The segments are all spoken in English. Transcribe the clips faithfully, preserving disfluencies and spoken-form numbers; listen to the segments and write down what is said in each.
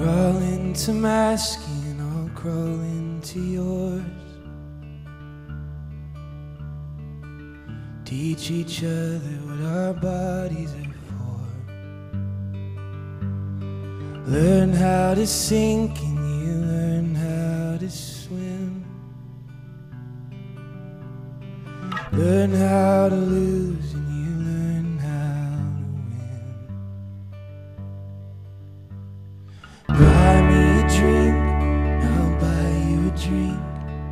Crawl into my skin, I'll crawl into yours. Teach each other what our bodies are for. Learn how to sink and you learn how to swim. Learn how to lose and you learn how to win. Buy me a drink, I'll buy you a drink.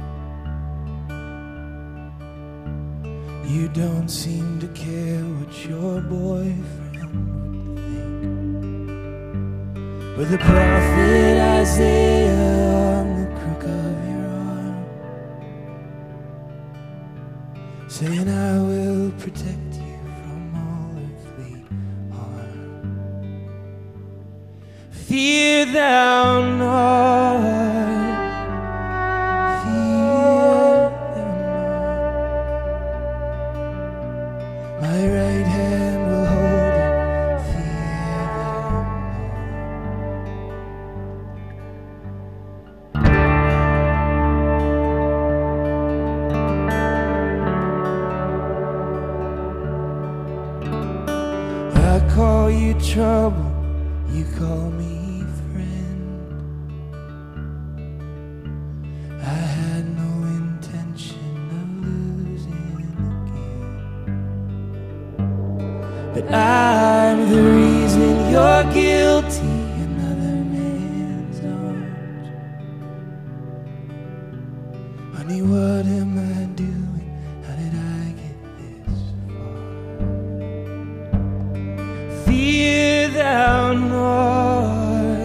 You don't seem to care what your boyfriend would think. With the prophet Isaiah on the crook of your arm, saying I will protect you from all earthly harm. Fear thou not, fear thou not. My right hand will hold you, fear thou not. I call you trouble, you call me friend. I had no intention of losing again, but I'm the reason you're guilty, another man's arms. Honey, what am I doing? How did I get this far? Fear thou not,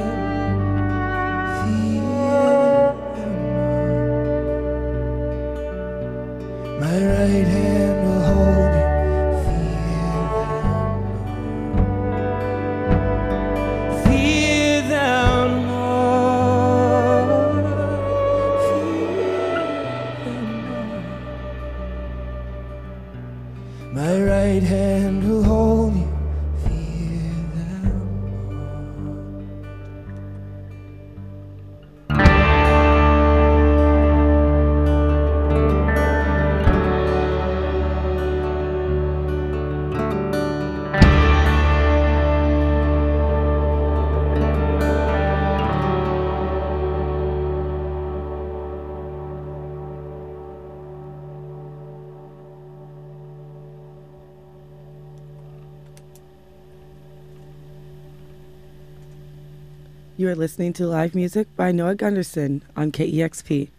fear thou not. My right hand will hold you, fear thou not. Fear thou not, fear thou not. My right hand will hold you, fear thou not. You are listening to live music by Noah Gunderson on K E X P.